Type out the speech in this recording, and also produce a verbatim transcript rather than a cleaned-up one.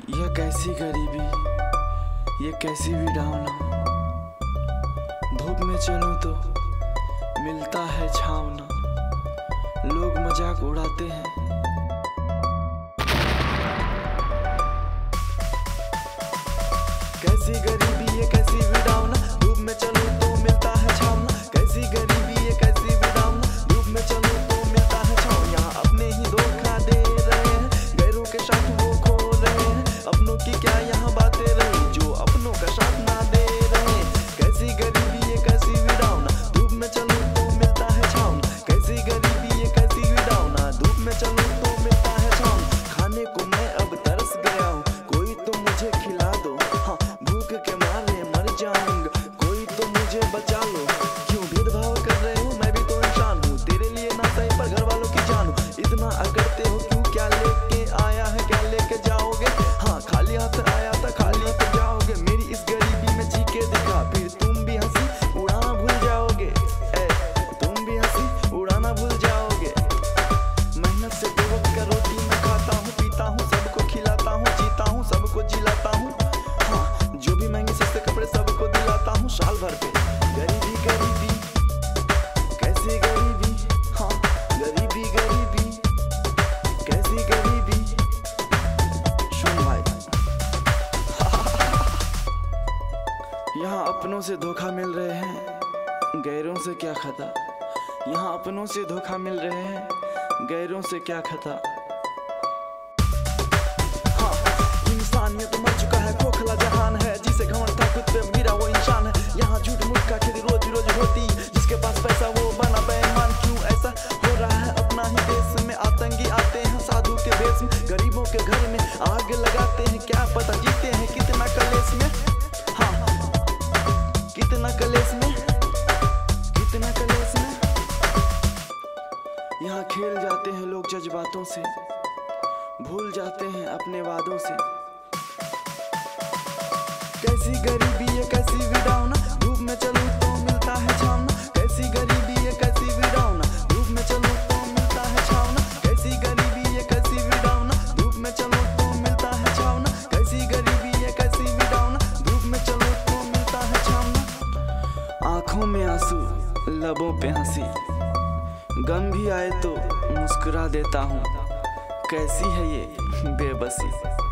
यह कैसी गरीबी, ये कैसी विडंबना। धूप में चलूं तो मिलता है छावना, लोग मजाक उड़ाते हैं। कैसी गरीबी, ये कैसी विडंबना, धूप में चलूं तो मिलता है छावना। कैसी गरीबी, ये कैसी विडंबना, धूप में चलूं तो मिलता है छावना। यहाँ अपने ही धोखा दे रहे हैं, गैरों के साथ वो खो रहे हैं। अपनों की क्या यहाँ बातें रही, जो अपनों का साथ ना दे रहे। कैसी गरीबी, ये कैसी विडंबना, धूप में चलूं तो मिलता है छावना। कैसी गरीबी, ये कैसी विडंबना, धूप में चलूं तो मिलता है छावना। खाने को मैं अब तरस गया हूँ, कोई तो मुझे खिला दो। हाँ, भूख के मारे मर जाऊंगा, कोई तो मुझे बचा लो। क्यों भेदभाव कर रहे हो, मैं भी तो इंसान हूँ। तेरे लिए ना सही पर घर वालों की जान हूँ। इतना अकड़ते हो क्यों, क्या लेके आया है, क्या लेके जाओगे। हाँ, खाली हाथ आया था, खाली हाथ जाओगे। मेरी इस गरीबी में जी के दिखा, फिर तुम भी हंसी उड़ाना भूल जाओगे। ए, तुम भी हंसी उड़ाना भूल जाओगे। मेहनत से दो वक्त का रोटी मैं खाता हूँ, पीता हूँ, सबको खिलाता हूँ, जीता हूँ, सबको जिलाता हूँ। हाँ, जो भी महंगे सस्ते कपड़े सबको दिलाता हूँ साल भर पे। गरीबी गरीबी, कैसी गरीबी, हाँ गरीबी गरीबी, कैसी गरीबी। सुन भाई, यहाँ अपनों से धोखा मिल रहे हैं, गैरों से क्या खता। यहाँ अपनों से धोखा मिल रहे हैं, गैरों से क्या खता। हाँ, इंसानियत मर चुका है, खोखला जहान है। जिसे घमंड था खुद पे गिरा वो इंसान है। यहाँ झूठ मूठ का खेती रोज रोज होती, जिसके पास पैसा वो बना बेईमान। क्यों ऐसा हो रहा है अपना ही देश में, आतंकी आते हैं साधु के भेष में। गरीबों के घर में आग लगाते हैं, क्या पता जीते हैं कितना कलेश में। हाँ, कितना कलेश में, कितना कलेश में। यहाँ खेल जाते हैं लोग जज्बातों से, भूल जाते हैं अपने वादों से। कैसी गरीबी, ये कैसी विडंबना, धूप में चलूं तो मिलता है छावना। कैसी गरीबी, ये कैसी विडंबना, धूप में चलूं तो मिलता है छावना। कैसी गरीबी, ये कैसी विडंबना, धूप में चलूं तो मिलता है छावना। कैसी गरीबी, ये कैसी विडंबना, धूप में चलूं तो मिलता है छावना। आंखों में आंसू, लबों पे हंसी, गम भी आए तो मुस्कुरा देता हूँ। कैसी है ये बेबसी।